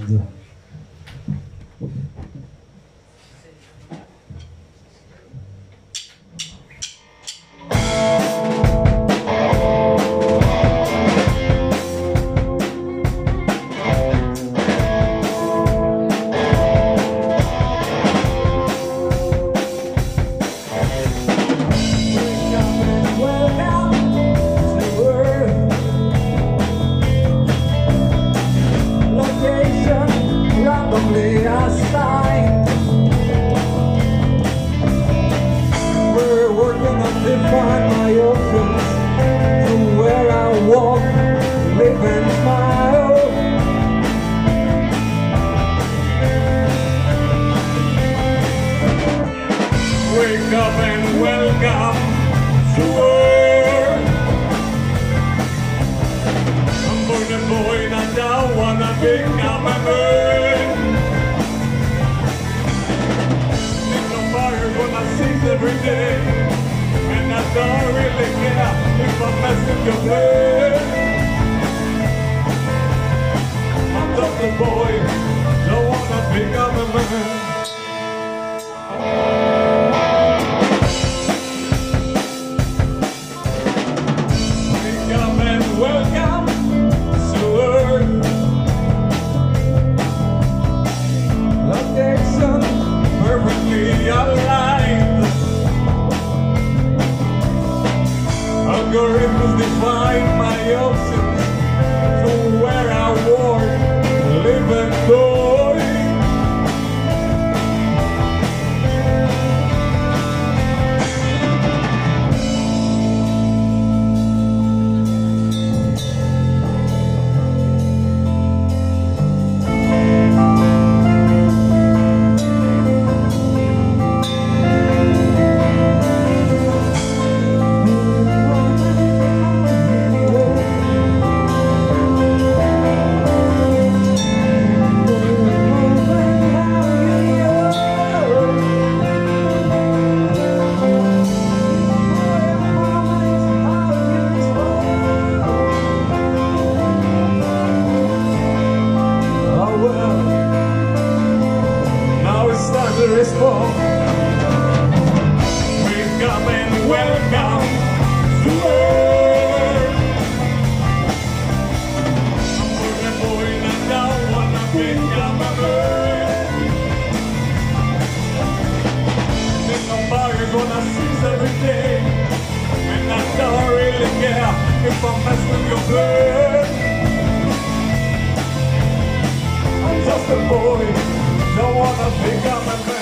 band. Find my options from where I walk, live and smile. Wake up and welcome to work. I'm born and boy and I don't wanna become a bird. There's no fire when I see every day. I don't really care if I'm messing your head. I'm just a boy, don't wanna become a man. Welcome and welcome to Earth. Location perfectly aligned. Algorithms define my options from where I work, live and go. Respond. Welcome and welcome to Earth. I'm born a boy and I don't wanna become a bird. There's no barriers when I see every day, and I don't really care if I mess with your blood. I'm just a boy, don't wanna become a man.